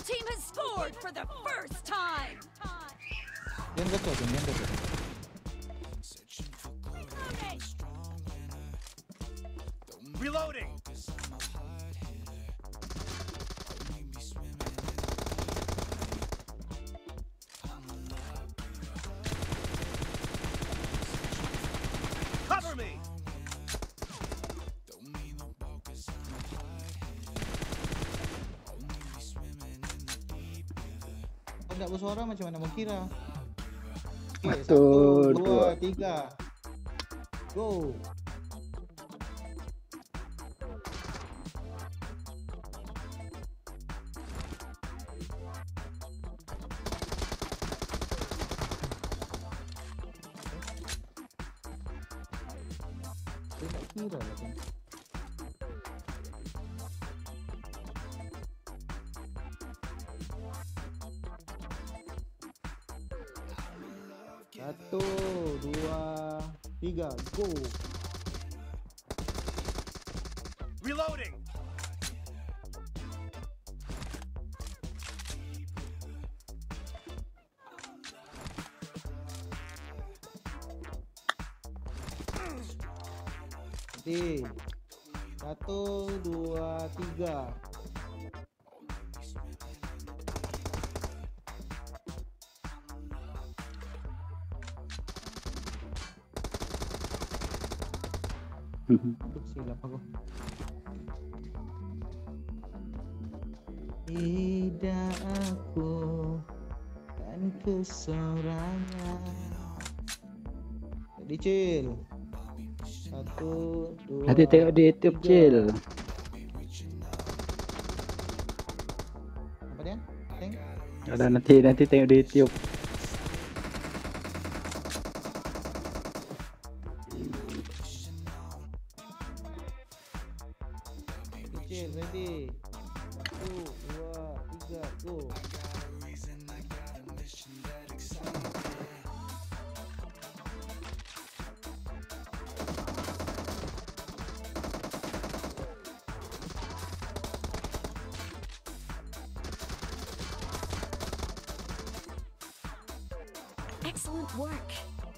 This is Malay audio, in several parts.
team has scored for the first time. Yan ba to? Yan ba to? Reloading. Cover me. Pag tak bersuara macam mana mau kira? Okay, Satu, 1, 2, 3. Go. Dia tak kira lah kan. Satu, dua, tiga, go. Reloading. Nanti. Satu, dua, tiga. Aduh, silap aku. Tidak aku kan kesorangan. Jadi chill. Satu, dua. Nanti tengok di YouTube tiga. Cil. Apa dia? Teng? Ada nanti tengok di YouTube. Chill, ready. Satu, dua, tiga, go. Excellent work.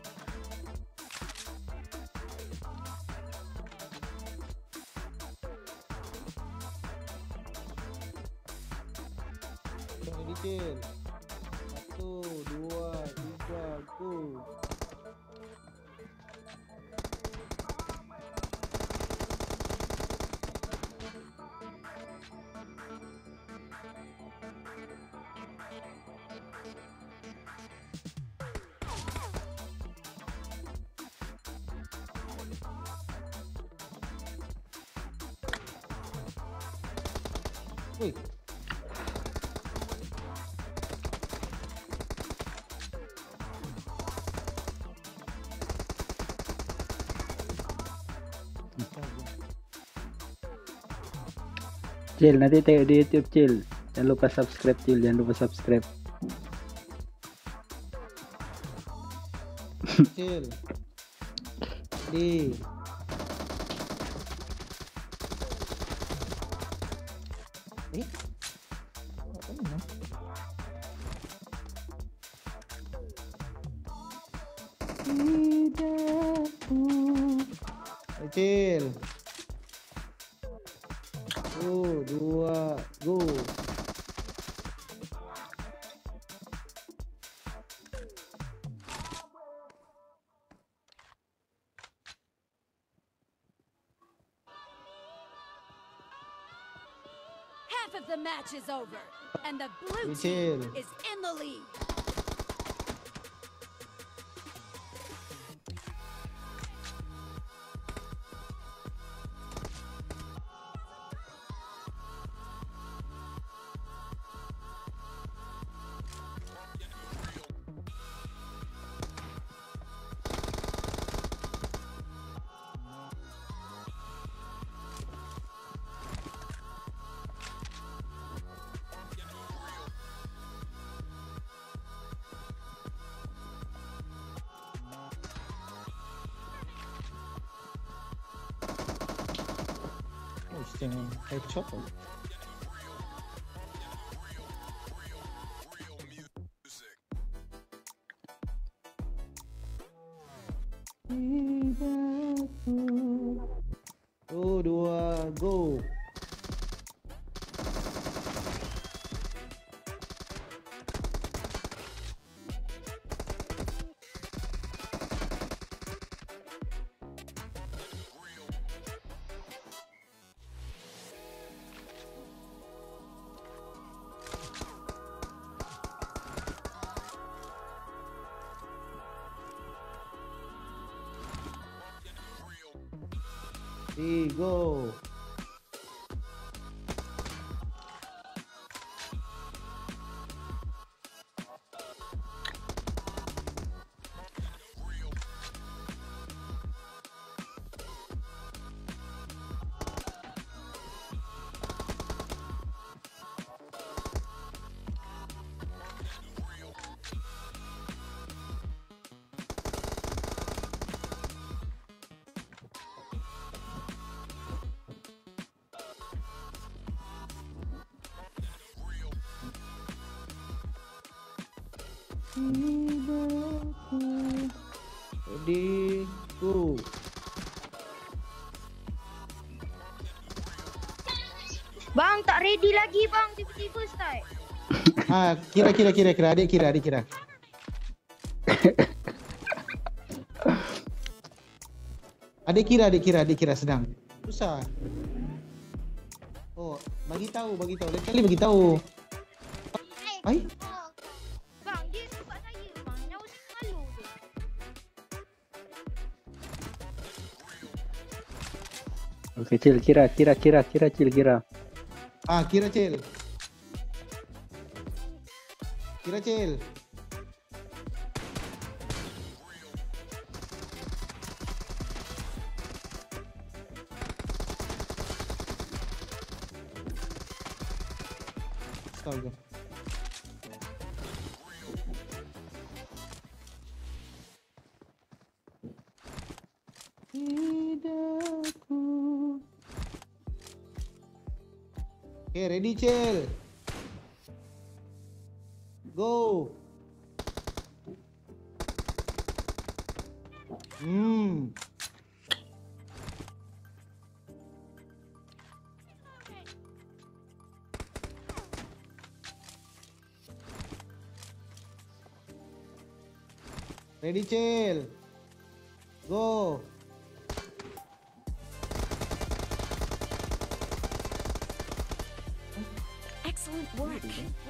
Ready, chill. Satu, dua, tiga, go. Wih, Cil, nanti tengok di YouTube Cil. Jangan lupa subscribe Cil, jangan lupa subscribe. chill. Ready. Apa ni? Chill. Satu, dua, go. Half of the match is over, and the blue Chill. team is in the lead. Oh, headshot. go. Go. Ready, go. Bang, tak ready lagi bang. Tiba-tiba start. Kira. Adik kira. Adik kira sedang. Susah. Oh, bagi tahu. Lain kali bagi tahu. Ai? Bang, dia nampak saya bang. Nyawa saya malu tu. Okey, Cil, kira. Cil, kira. Kira Cil. Kira Cil. Astaga. Hidupku. Okay, ready Cil. Go. Ready Cil. Go. Excellent work.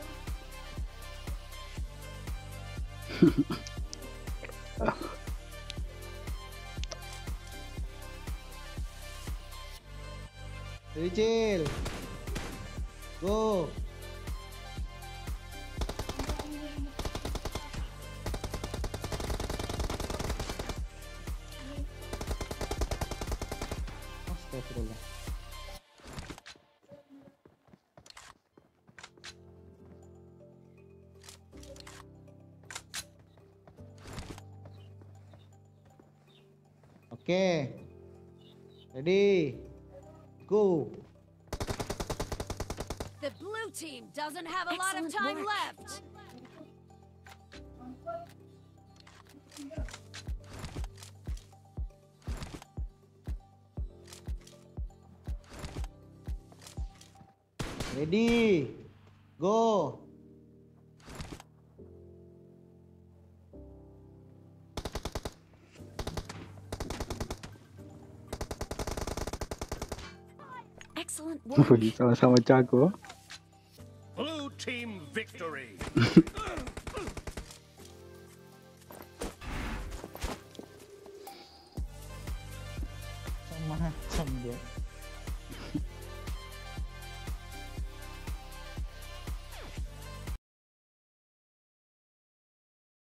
Ready Cil. Go. Astagfirullah. Okay. Ready. Go. The blue team doesn't have a lot of time left. Ready. Go. Excellent work. Sama-sama jago. Blue team victory. Macam dia.